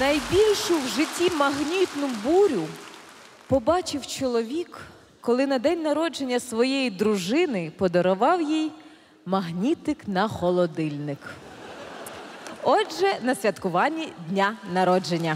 Найбільшу в житті магнітну бурю побачив чоловік, коли на день народження своєї дружини подарував їй магнітик на холодильник. Отже, на святкуванні дня народження.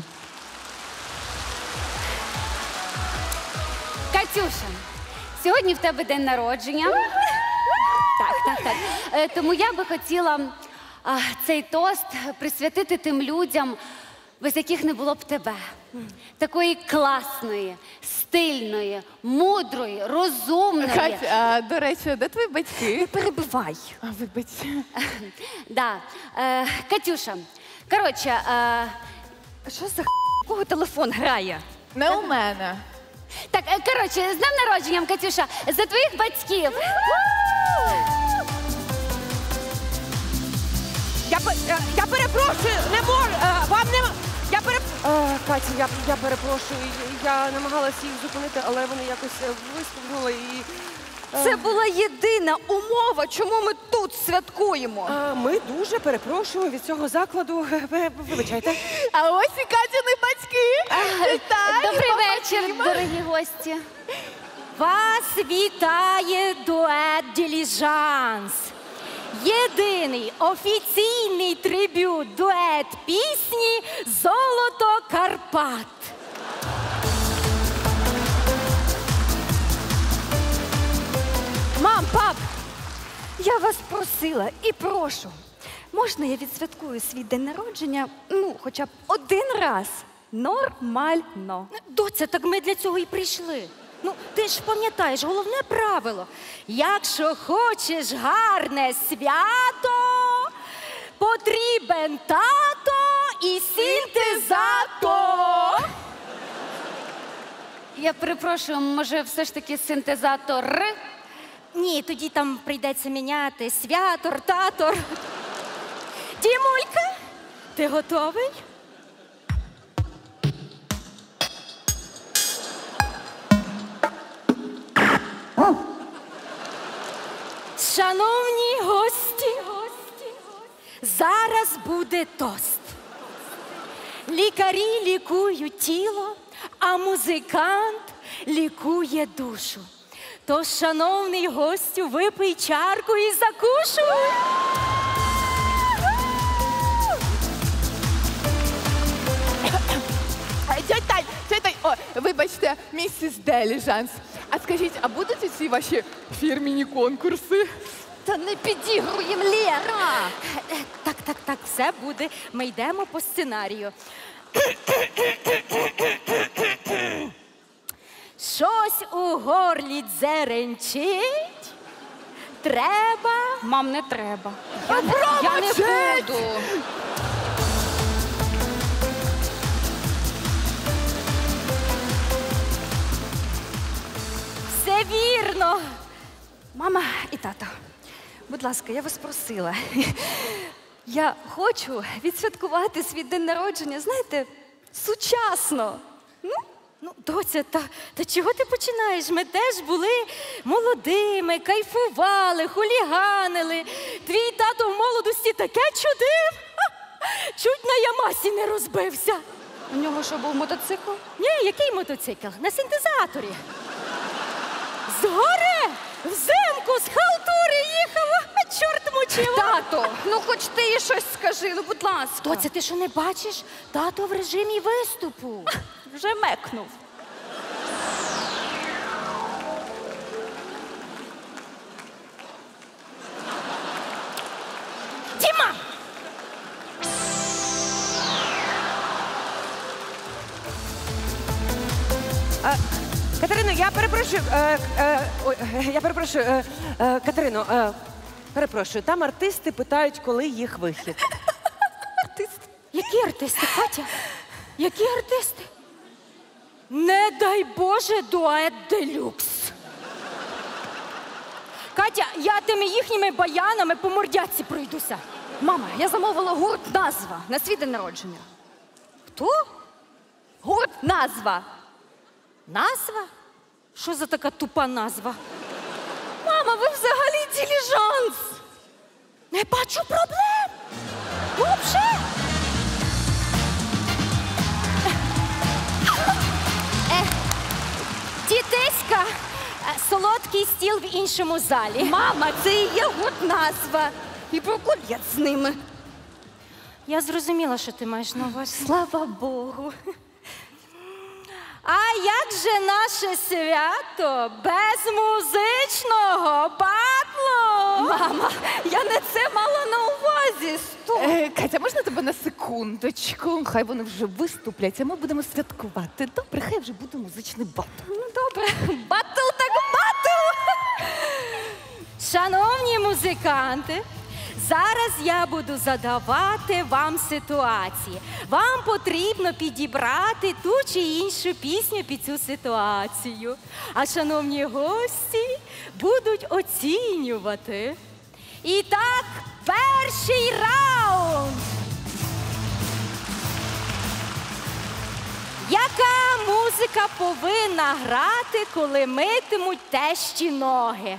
Катюша, сьогодні в тебе день народження. Так. Тому я би хотіла цей тост присвятити тим людям, без яких не було б тебе. Такої класної, стильної, мудрої, розумної. Кать, до речі, де твої батьки? Не перебивай. Вибач. Да. Катюша, коротше, що за у кого телефон грає? Не у мене. Так, коротше, з днем народженням, Катюша, за твоїх батьків. Я перепрошую, не можу, вам не... Катю, я перепрошую, я намагалася їх зупинити, але вони якось виступнули і... Це була єдина умова, чому ми тут святкуємо. Ми дуже перепрошуємо від цього закладу. Вибачайте. А ось і Катіни батьки. Добрий вечір, дорогі гості. Вас вітає дует «Діліжанс». Єдиний офіційний трибют дует пісні «Золото Карпат». Мам, пап, я вас просила і прошу, можна я відсвяткую свій день народження, хоча б один раз? Нормально. Доця, так ми для цього і прийшли. Ти ж пам'ятаєш, головне правило. Якщо хочеш гарне свято, потрібен тато і синтезатор. Я перепрошую, може все ж таки синтезатор? Ні, тоді там прийдеться міняти святор, татор. Дімулька, ти готовий? Шановні гості, зараз буде тост. Лікарі лікують тіло, а музикант лікує душу. Тож, шановний гостю, випий чарку і закушуй. Тьоть Тань, вибачте, місіс Деліжанс. А скажіть, а будуть ці ваші фірміні конкурси? Та не підігруєм, Лєра! Так, все буде. Ми йдемо по сценарію. Щось у горлі дзеренчить. Треба. Мам, не треба. Я не буду. Все вірно. Мама і тато, будь ласка, я вас просила. Я хочу відсвяткувати свій день народження, знаєте, сучасно. Доця, та чого ти починаєш? Ми теж були молодими, кайфували, хуліганили. Твій тато в молодості таке чудив. Чуть на Ямасі не розбився. У нього що, був мотоцикл? Ні, який мотоцикл? На синтезаторі. Згори, взимку, з халтури їхав, чорт мучив. Тато, хоч ти їй щось скажи, будь ласка. Доця, ти що не бачиш? Тато в режимі виступу. Вже мекнув. Діма! Катерино, я перепрошую. Катерино, перепрошую, там артисти питають, коли їх вихід. Артисти? Які артисти, Катя? Які артисти? Не дай Боже, дует делюкс. Катя, я тими їхніми баянами по мордяці пройдуся. Мама, я замовила гурт «Назва» на свій день народження. Хто? Гурт «Назва». Назва? Що за така тупа назва? Мама, ви взагалі діліжанс. Не бачу проблем. Вообще. солодкий стіл в іншому залі. Мама, це і є гурт назва. І прокур'єт з ними. Я зрозуміла, що ти маєш на увазі. Слава Богу. А як же наше свято без музичного батлу? Мама, я не це мала на увазі. Стоп. Катя, можна тебе на секундочку? Хай вони вже виступлять, а ми будемо святкувати. Добре, хай вже буде музичний батл. Ну, добре. Батл так батл. Шановні музиканти, зараз я буду задавати вам ситуації. Вам потрібно підібрати ту чи іншу пісню під цю ситуацію. А шановні гості будуть оцінювати. І так, перший раунд. Яка музика повинна грати, коли митимуть тещі ноги?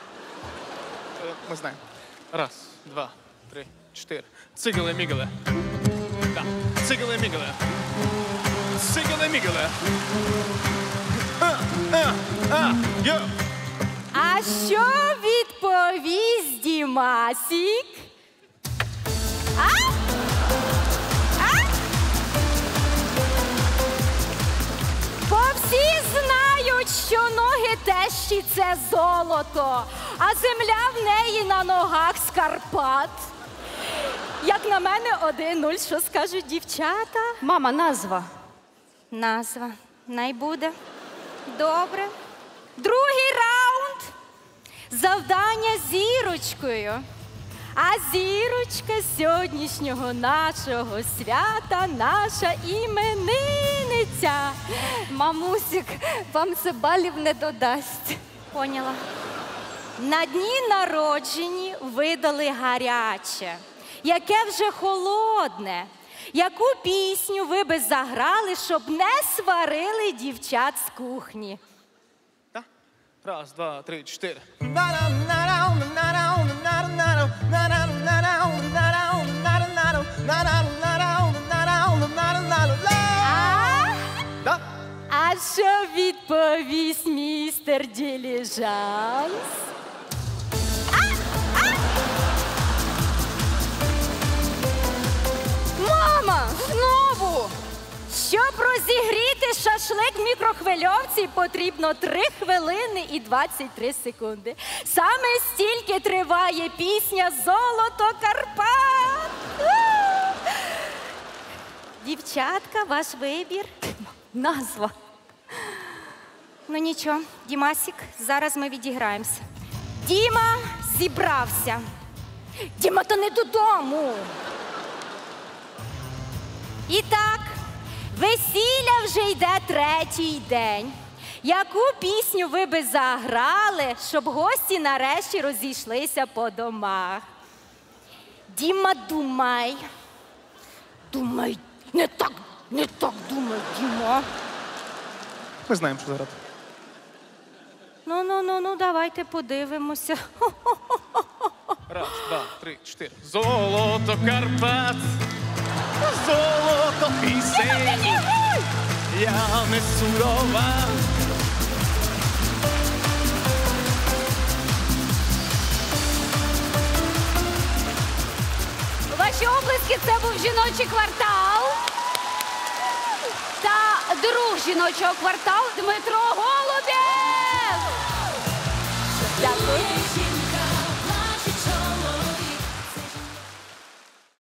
Ми знаємо. Раз, два, три, чотири. Цигали-мігали. Так. Цигали-мігали. Цигали-мігали. Йо! А що відповість Дімасік? Бо всі знають, що ноги тещі – це золото, а земля в неї на ногах з Карпат. Як на мене, 1-0, що скажуть дівчата? Мама, назва. Назва. Найбуде. Добре. Другий раунд. Завдання зірочкою. А зірочка сьогоднішнього нашого свята – наша іменинниця. Мамусік, вам це балів не додасть. Поняла. На дні народжені видали гаряче, яке вже холодне. Яку пісню ви би заграли, щоб не сварили дівчат з кухні? Так. Раз, два, три, чотири. Да? А що відповість містер Діліжанс? Мама, знову! Щоб розігріти шашлик в мікрохвильовці, потрібно 3 хвилини і 23 секунди. Саме стільки триває пісня «Золото Карпат». Дівчатка, ваш вибір. Назва. Ну нічого, Дімасік, зараз ми відіграємося. Діма зібрався. Діма, то не додому. І так, весілля вже йде 3-й день. Яку пісню ви би заграли, щоб гості нарешті розійшлися по домах? Діма, думай. Думай, не так думай, Діма. Ми знаємо, що заграти. Ну, давайте подивимося. Раз, два, три, чотири. Золото Карпат, золото пісень, я не сурова. Ваші облиски – це був жіночий квартал. Та друг жіночого кварталу Дмитро Голубєв. Дякую.